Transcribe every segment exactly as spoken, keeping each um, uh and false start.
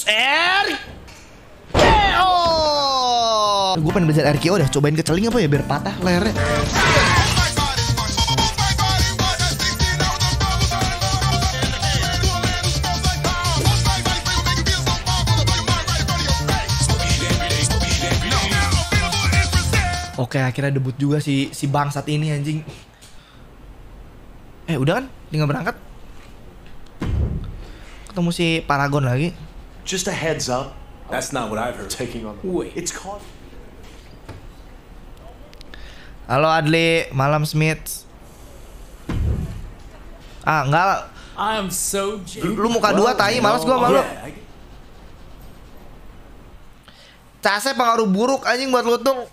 R K O. Gue pengen belajar R K O deh, cobain keceling apa ya biar patah lehernya. Oke, akhirnya debut juga si si bangsat ini anjing. Eh, udah kan? Tinggal berangkat. Ketemu si Paragon lagi. Just a heads up. That's not what I've heard. Taking on the way. It's called. Halo Adli, malam Smith. Ah, enggak. I'm so Lu, lu muka dua tai, malas gua malu. Case pengaruh buruk anjing buat lu tuh.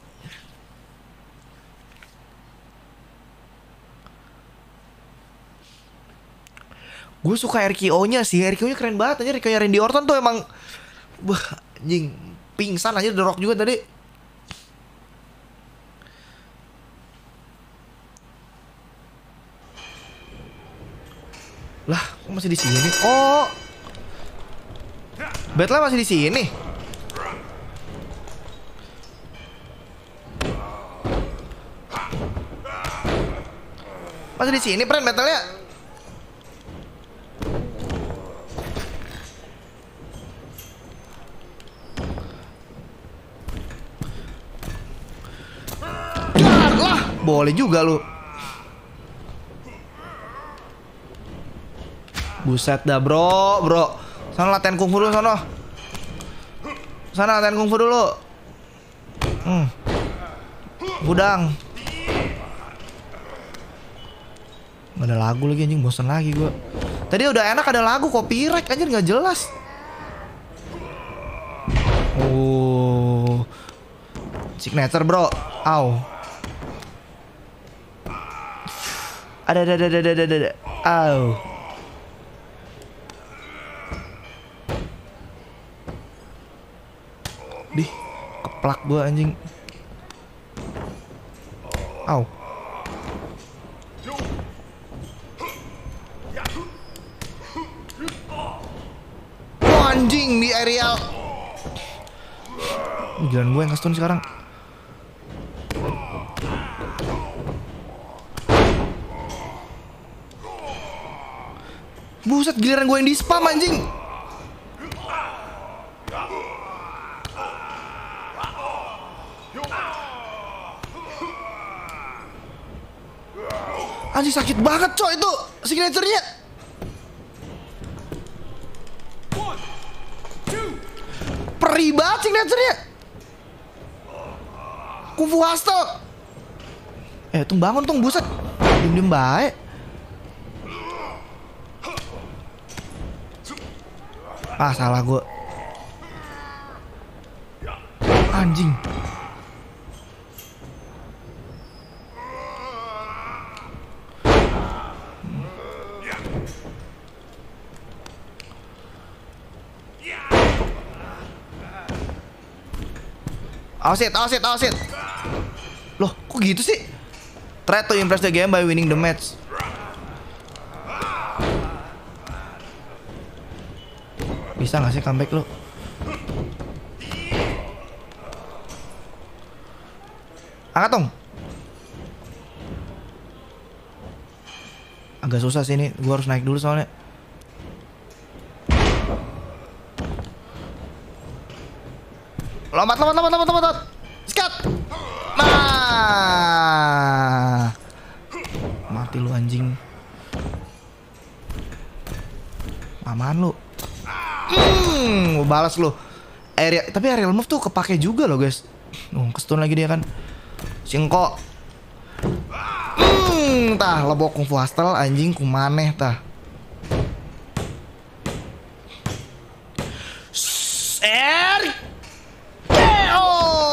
Gue suka R K O-nya sih, R K O-nya keren banget aja. Kayak Randy Orton tuh emang, wah anjing, pingsan aja The Rock juga tadi. Lah, kok masih di sini? Oh, Battle masih di sini. Masih di sini, friend, battle-nya. Boleh juga lu. Buset dah bro, bro. Sana latihan kungfu dulu sana. Sana latihan kungfu dulu. Hmm. Gudang. Gak ada lagu lagi anjing, bosan lagi gua. Tadi udah enak ada lagu, copyright anjir nggak jelas. Oh. Signature bro. Au. Ada ada ada ada ada ada. Au. Dih, keplak gua anjing. Au. Oh, anjing di aerial. Giliran gue yang nge-stun sekarang. Buset, giliran gue yang di spam anjing. Anjing sakit banget coy itu signature-nya. Perih banget signature-nya. Kungfu hustle. Eh, tung bangun tung, buset. Diem-diem baik. Ah, salah gue. Anjing. Awas it, awas it, awas it. Loh, kok gitu sih? Try to impress the game by winning the match. Bisa gak sih comeback lu? Angkat dong. Agak susah sih ini. Gua harus naik dulu soalnya. Lompat, lompat, lompat, lompat, lompat. Skat. Nah. Mati lu anjing. Aman lu. Hmm, balas lu. Area, tapi aerial move tuh kepake juga loh guys. Oh, kestun lagi dia kan. Singko. Hmm, tah lebok kungfu hustle anjing kumaneh tah. R K O.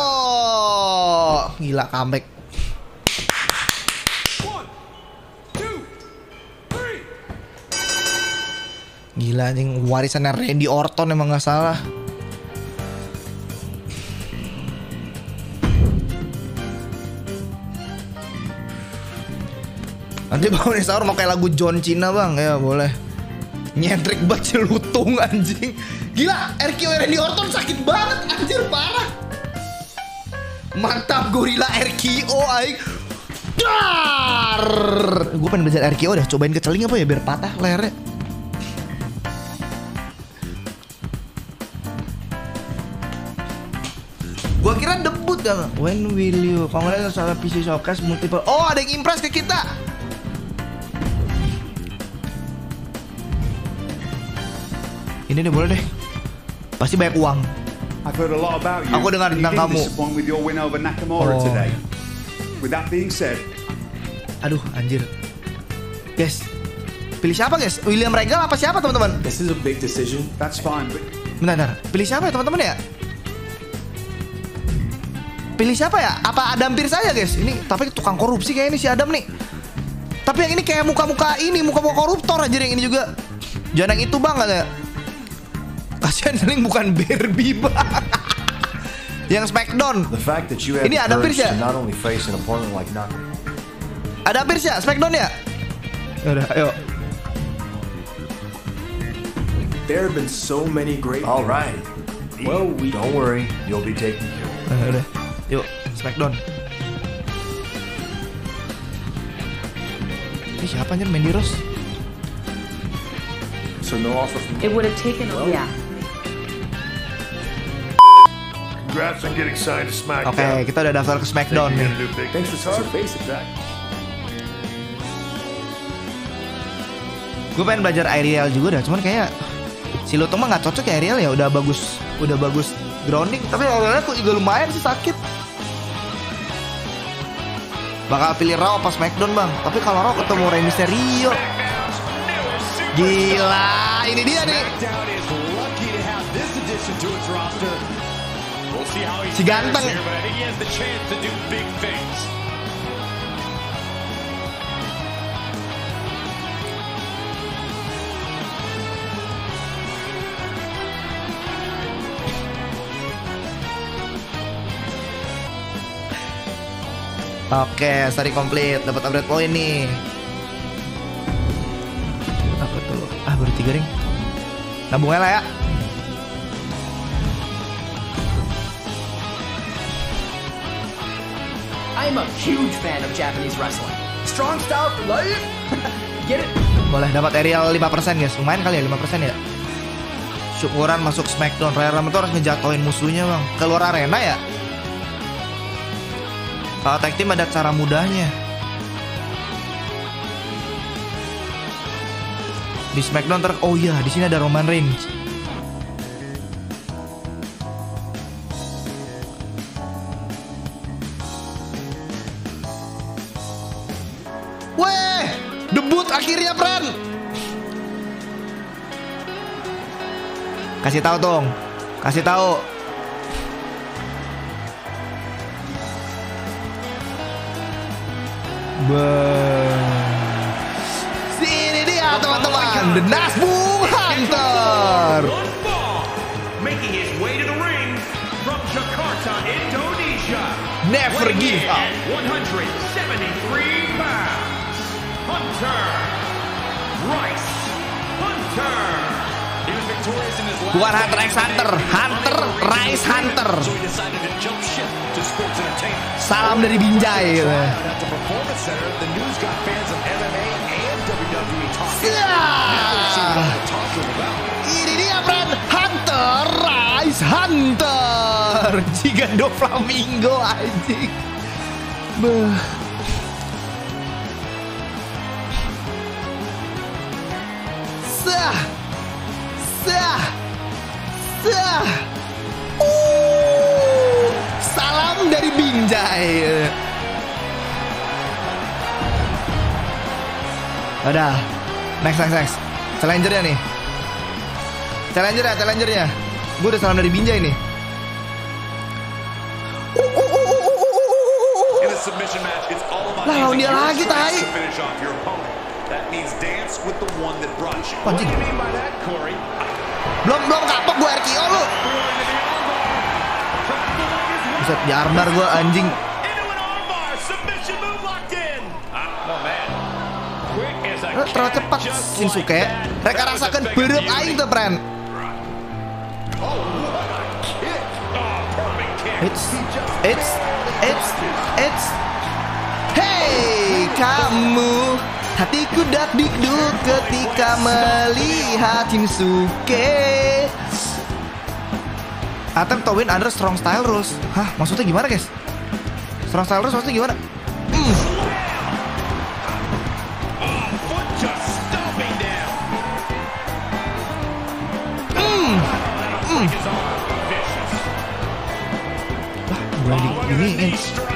Gila comeback. Gila anjing, warisannya Randy Orton emang gak salah. Nanti bangun sahur mau kayak lagu John Cena bang, ya boleh. Nyentrik banget lutung anjing. Gila, R K O Randy Orton sakit banget anjir, parah. Mantap gorila R K O aing. Dar. Gue pengen belajar R K O dah, cobain keceling apa ya biar patah lehernya. Gua kira debut kan. When will you? Kongres soal P C Showcase multiple. Oh, ada yang impress ke kita. Ini deh boleh deh. Pasti banyak uang. I've heard a lot about you. Aku dengar tentang kamu. With your win over Nakamura Oh. today. With that being said, Aduh, anjir. Guys, pilih siapa guys? William Regal apa siapa teman-teman? This is a big decision. that's fine, but Bentar, bentar. Pilih siapa ya teman-teman ya? Pilih siapa ya? Apa Adam Pearce saja guys? Ini tapi tukang korupsi kayak ini si Adam nih. Tapi yang ini kayak muka-muka ini, muka-muka koruptor aja yang ini juga. Jangan yang itu bang katanya. Kasihan Seling bukan Barbie bang. Yang Smackdown. The fact that you have Ini the Adam courage Pearce ya? to not only face an opponent like Nakamura. Ada Pearce ya? Smackdown ya? Yaudah, ayo. There have been so many great. All right. Well, we don't worry. You'll be taken care of. Nah, udah. Yuk, Smackdown. Ini siapa anjir Mandy Rose? So no offer from. It would have taken, yeah. Congrats on getting signed to SmackDown. Oke, kita udah daftar ke Smackdown nih. Thanks for touching base, Jack. Gue pengen belajar aerial juga dah, cuman kayak si Lutong mah nggak cocok ya aerial ya, udah bagus, udah bagus grounding, tapi aerialnya kok juga lumayan sih sakit. Bakal pilih Raw apa Smackdown bang, tapi kalau Raw ketemu Rey Mysterio, gila, ini dia nih. Si ganteng. Oke, study komplit, dapat upgrade poin nih. Apa tuh? Ah, baru tiga ring. Nabungnya lah ya. I'm a huge fan of Japanese wrestling. Strong style for life. Get it? Boleh dapat aerial lima persen guys. Lumayan kali ya lima persen ya. Syukuran masuk Smackdown. Raya Ramon tuh harus ngejatoin musuhnya bang. Keluar arena ya. Kalau tag team ada cara mudahnya. Di Smackdown ter oh iya di sini ada Roman Reigns. Weh, debut akhirnya Pran. Kasih tahu dong. Kasih tahu. Sini dia teman-teman, The Nasbung Hunter. Making his way to the ring from Jakarta, Indonesia. Never give up. At one hundred seventy-three pounds, Hunter Rice Hunter. He was victorious in his last. Bukan Hunter X Hunter, Hunter Rice Hunter. So he decided to jump ship to sports entertainment. Salam dari Binjai. Gitu. At the Performance Center, the news got fans of M M A and W W E talking. Yeah. Talking about. Ini dia Pran, Hunter Rice Hunter. Gigando Flamingo anjing. Beuh. Sah. Sah. Sah. Uh. Salam dari Binjai. Udah. Next next next. Challenger-nya nih. Challenger ya, challenger-nya. Gue udah salam dari Binjai nih. Uh, uh, uh, uh, uh, uh, uh. In a submission match, it's all about Lah, lawan dia using your lagi, strength tai. to finish off your opponent. That means dance with the one that brought you. What What do do you you- mean by that, Corey? Belum belum kapok gue R K O lu. Buset, di armbar gue anjing. Into an armbar, submission move locked in. Ah, oh man. Quick as a Lu terlalu cat, cepat just Shinsuke. like that. Mereka rasakan berep aing tuh, friend. It's, it's, it's, it's. Hey, kamu, hatiku dak dikduk ketika melihat Shinsuke. Attempt to win under strong style rules. Hah, maksudnya gimana, guys? Strong style rules maksudnya gimana? Mm. Mm. Mm. Wah, ini ini.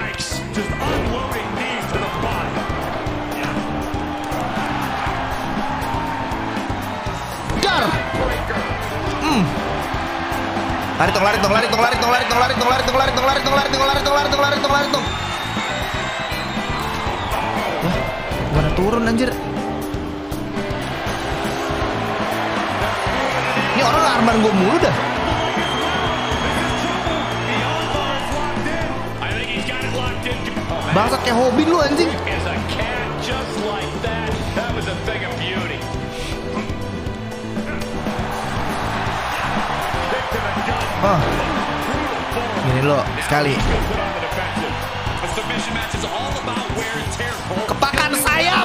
Dar. Mm. Lari tong, lari tong, lari tong, lari tong, lari tong, lari tong, lari tong, lari tong, lari tong, lari tong, lari tong, lari tong, lari tong, lari tong. Wah, gimana turun anjir? Ini orang arman gue mulu dah. Bangsat kayak hobi lu anjing. Oh, gini lo sekali. Kepakan sayap.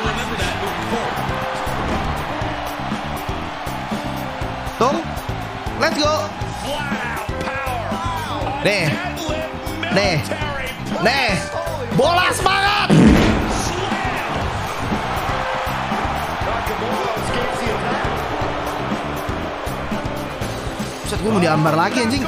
Tung, let's go. Nih, nih, nih, bola semangat. Set, gue mau diambar lagi anjing.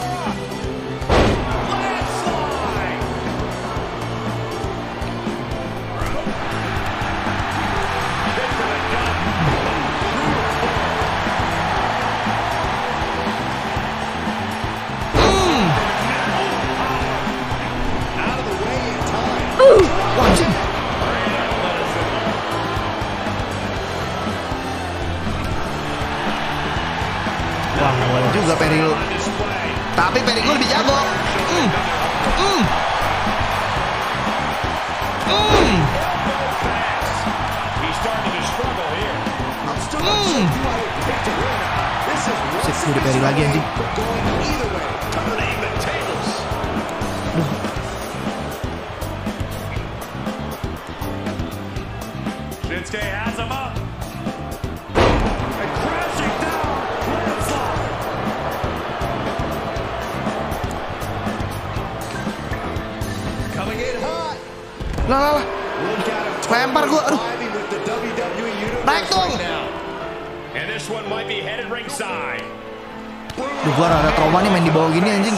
Hmm. Uh, wah, anjing. Wah, ngelawan juga Peril. Tapi Peril lebih jago. Mm. Mm. Mm. Mm. Sip, gue di Peril lagi anjing. Duh. Shinsuke has him up. Lah lah lah. Lempar gua, aduh. Naik dong. Duh, gua rada trauma nih main di bawah gini anjing.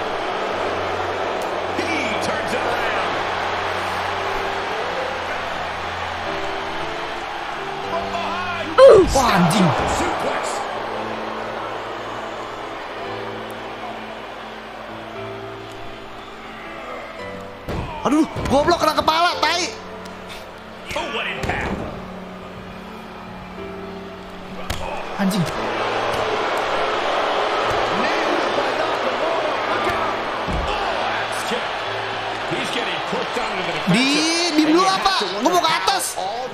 Uh, wah anjing. Aduh, goblok kena kepala, tai. Anjing. Di di blue apa? Gue mau ke atas.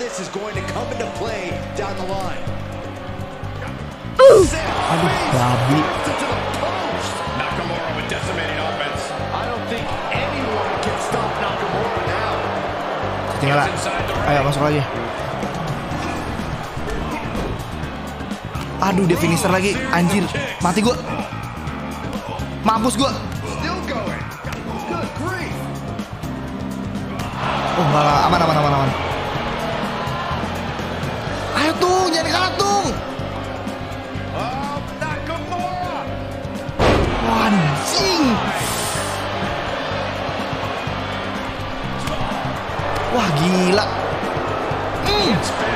Uh. Aduh, babi. Tinggal, ayo masuk lagi. Aduh, dia finisher lagi, anjir, mati gua, mampus gua. Oh, malah aman, aman, aman, aman. Ayo Tung, jangan kalah Tung. Wah, anjing. Wah, gila. Mm.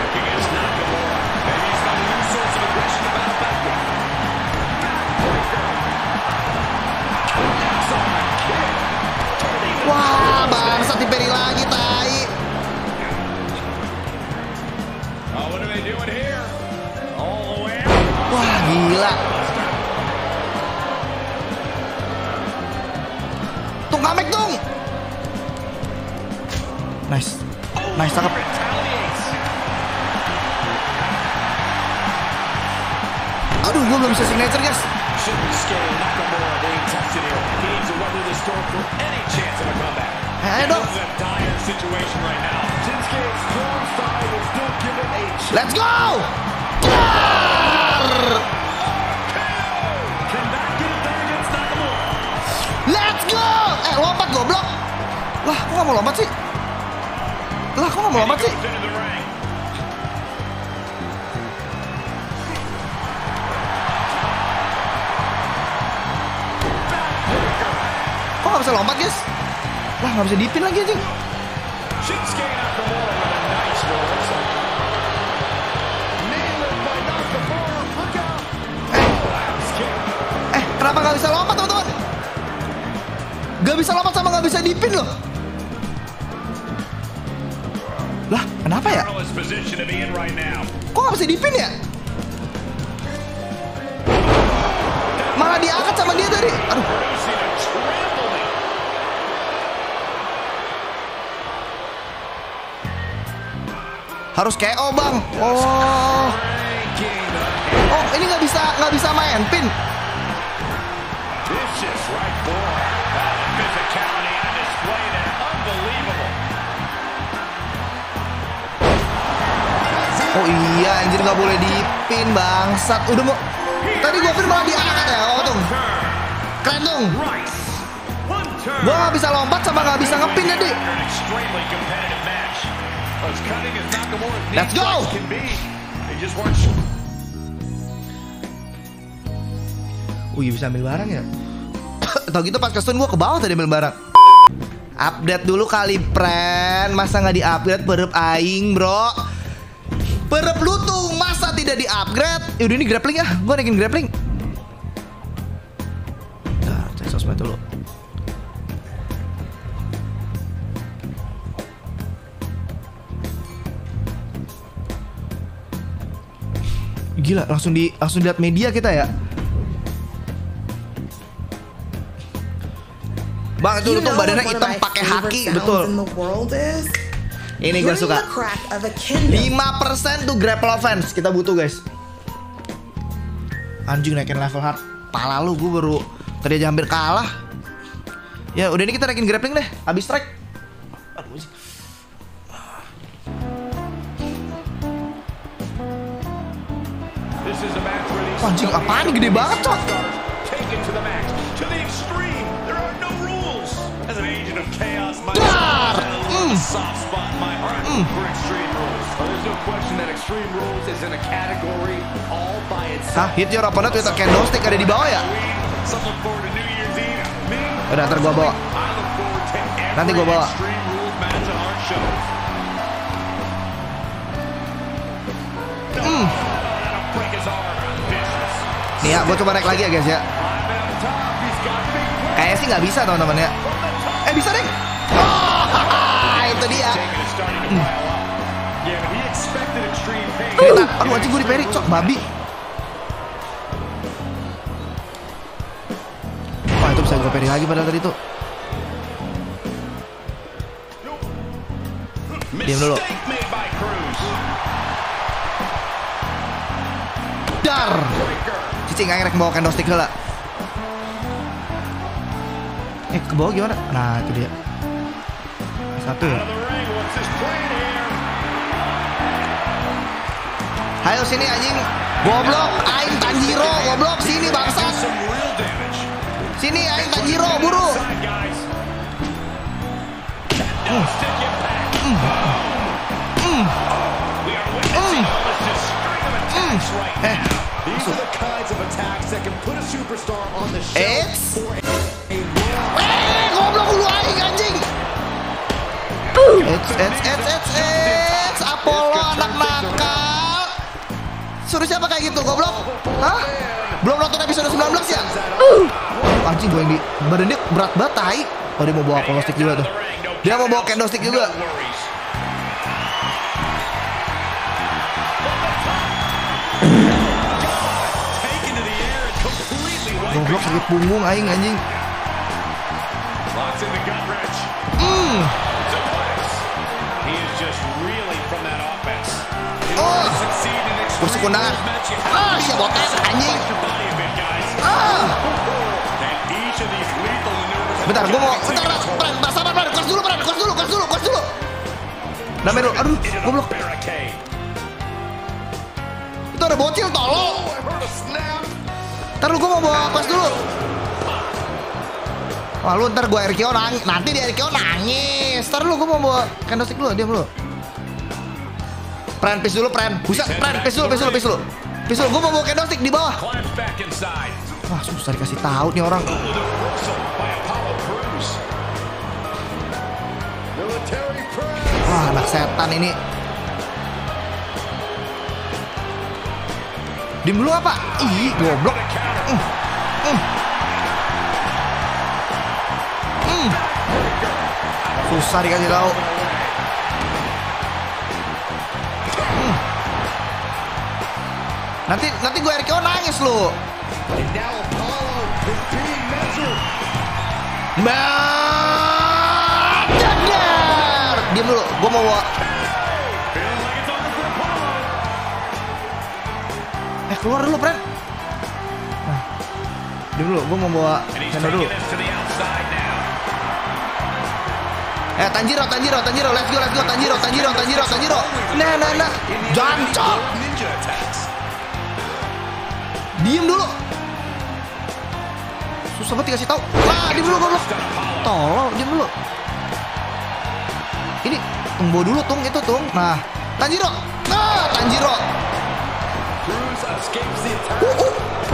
Wah, bangsat diperi lagi, tai. Wah, gila. Tung, comeback Tung. Nice. Nice, cakep. Aduh, gue belum bisa signature, guys. Ayo dong. Let's go. Let's go. Eh, lompat goblok. Lah, kok gak mau lompat sih? Lah, kok gak mau lompat sih? Kok gak bisa lompat, guys? Lah, gak bisa dipin lagi, anjing. Eh, eh, kenapa gak bisa lompat, teman-teman? Gak bisa lompat sama gak bisa dipin loh. Lah, kenapa ya? Kok gak bisa dipin ya? Malah diangkat sama dia tadi. Aduh. Harus K O, Bang. Oh. Oh, ini nggak bisa nggak bisa main pin. Oh iya, anjir nggak boleh dipin, bangsat. Udah mau tadi gua pin malah diangkat ya. Oh tuh. Keren dong. Gua nggak bisa lompat sama nggak bisa ngepin tadi. Let's go. Oh iya, bisa ambil barang ya. Tau gitu pas kesun gua ke bawah tadi ambil barang. Update dulu kali, friend. Masa nggak di-upgrade perep aing, bro? Perep lu tuh masa tidak di-upgrade? Yaudah ini grappling ya, gua naikin grappling. Nah, cek sosmed dulu. Gila, langsung di langsung lihat media kita ya. Bang, itu tuh badannya hitam pakai haki, betul. Ini gue suka. lima persen tuh grapple offense kita butuh, guys. Anjing, naikin level hard. Pala lu, gue baru tadi aja hampir kalah. Ya udah, ini kita naikin grappling deh. Habis strike. Aduh. Anjing, apaan gede banget, cok. Dar. Mm. Mm. Hah, hit your opponent with a candlestick ada di bawah ya? Udah, ntar gua bawa. Nanti gua bawa. Mm. Nih ya, gue coba naik lagi ya, guys ya. Kayaknya sih nggak bisa, teman-teman ya. Eh, bisa deh. Oh, itu dia. Hmm. Kita, aduh anjing, gue di parry, cok, babi. Wah, itu bisa gue parry lagi padahal tadi tuh. Diam dulu. Dar. Cicing ngerek bawa candlestick lah. Eh, ke bawah gimana? Nah, itu dia. Satu ya. Ayo sini anjing. Goblok, aing Tanjiro, goblok sini bangsat. Sini aing Tanjiro, buru. Mm. Mm. Mm. Mm. Mm. Eh. It's Eh, goblok lu aing anjing. It's it's it's it's it's Apollo anak nakal. Suruh siapa kayak gitu, goblok? Hah? Belum nonton episode sembilan belas ya? Uh. Anjing, gue yang di badan dia berat banget, tai. Oh, dia mau bawa Apollo stick juga tuh. Dia mau bawa candlestick juga. Goblok, sakit punggung aing anjing. Mm. Oh, kursi kondangan. Ah, siapa botes anjing. Ah. Bentar, gue mau. Bentar, Pren, sabar, Pren. Kos dulu, Pren. Kos dulu, kos dulu, kos dulu. Damai dulu. Aduh, goblok. Itu ada bocil, tolong. Ntar lu gue mau bawa kos dulu. Wah, lu ntar gue R K O nangis. Nanti di R K O nangis. Ntar lu gue mau bawa candlestick dulu, diam dulu. Pren, pis dulu, Pren. Buset, Pren, pis dulu, pis dulu, pis dulu. Pis dulu, gue mau bawa candlestick di bawah. Wah, susah dikasih tahu nih orang. Wah, anak setan ini. Dim dulu apa? Ih, goblok. Mm. Mm. Mm. Susah dikasih tahu. Mm. Nanti nanti gue R K O nangis lu. Madadar. Diam dulu, gue mau bawa. Eh, keluar dulu, Pren. Nah, diam dulu, gue mau bawa Nendo dulu. Eh, Tanjiro, Tanjiro, Tanjiro, let's go, let's go, Tanjiro, Tanjiro, Tanjiro, Tanjiro. Nah, nah, nah, jancok. Diam dulu. Susah banget dikasih tahu. Wah, diam dulu, goblok. Tolong, diam dulu. Ini, tunggu dulu, tung, itu, tung. Nah, Tanjiro. Nah, Tanjiro. Uh, uh.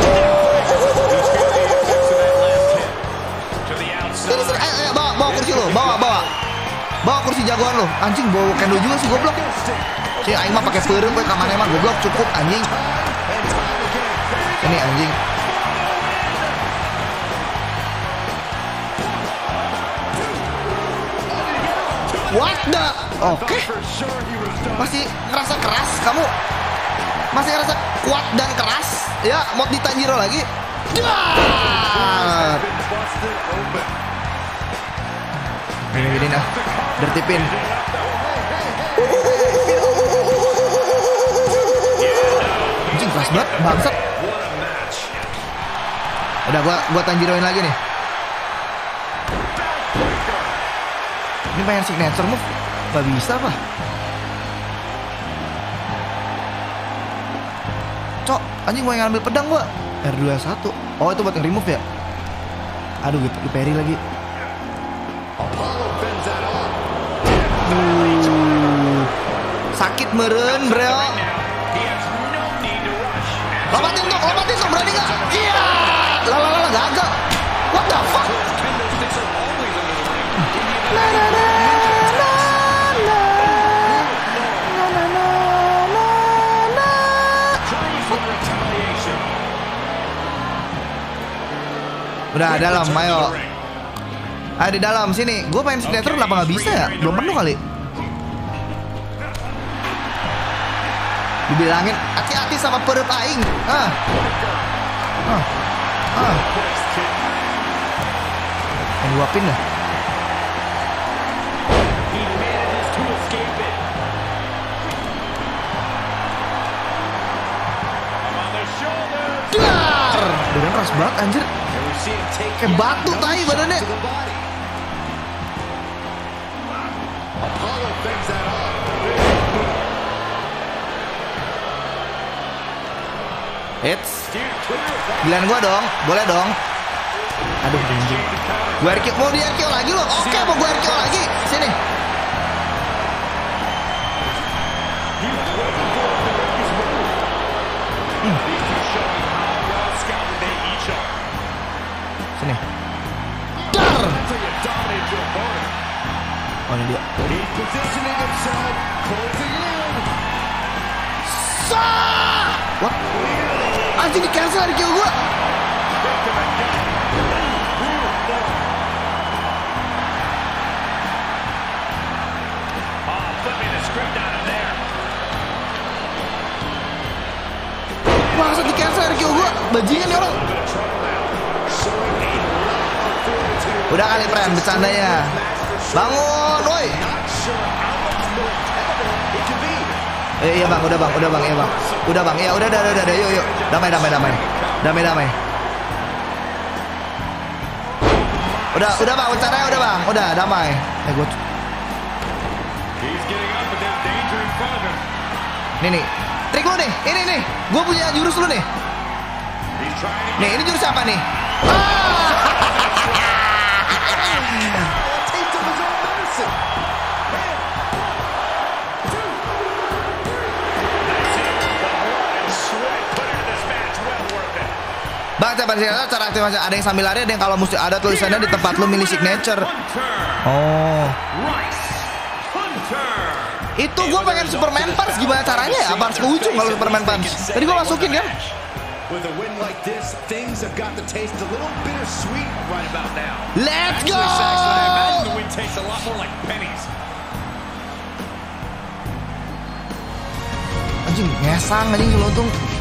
Sini, sini. Ayo, ayo, bawa, bawa kursi lo, bawa, bawa. Bawa kursi jagoan lo. Anjing, bawa kendo juga sih, goblok. Si aing mah pakai peureum we kamarnya mah goblok, cukup anjing. Ini anjing. What the? Oke. Okay. Masih ngerasa keras kamu? Masih ngerasa kuat dan keras? Ya, mau di Tanjiro lagi? Dar. Ini gini nah, dertipin. Anjing keras banget, bangsat. Udah gua gua Tanjiroin lagi nih. Ini pengen signature move, gak bisa apa? Cok, anjing mau yang ambil pedang gua. R dua satu. Oh, itu buat yang remove ya? Aduh, gitu, di parry lagi. Uh, sakit meren, bro. Lompatin dong, lompatin dong, berani gak? Iya, lalala, gagal. What the fuck? Na, na, na, na, na. Na, na, na, na, na. Udah dalam, ayo. Ayo di dalam sini. Gue pengen signature kenapa nggak bisa ya? Belum penuh kali. Dibilangin hati-hati sama perut aing. Ah. Ah. Ah. Yang luapin dah. Dar. Badan keras banget anjir. Kayak batu tai badannya. Hits. Giliran gua dong, boleh dong. Aduh anjing. Gua R K O, mau di R K O lagi lo. Oke, mau gua R K O lagi. Sini. Hmm. Sini. Dar. Oh, ini dia. Sah. What? Anjing di cancel di kill gua. Masa di cancel di kill gua. Bajingan nih orang. Udah kali Pren bercandanya. Bangun, woi. Eh, iya bang, udah bang, udah bang, iya bang, udah bang, ya udah, udah, udah, udah, yuk, yuk, damai, damai, damai, damai, damai. Udah, udah bang, caranya udah bang, udah, damai. Eh, gue. Nih nih, trik lu nih, ini nih, gue punya jurus lu nih. Nih, ini jurus apa nih? Bang, cara aktifasi ada yang sambil lari, ada yang kalau mesti ada tulisannya di tempat lu milih signature. Oh. Itu gue pengen Superman Punch, gimana caranya ya? Apa harus ke ujung kalau Superman Punch? Tadi gue masukin kan? Let's go! Anjing, ngesang anjing seluntung.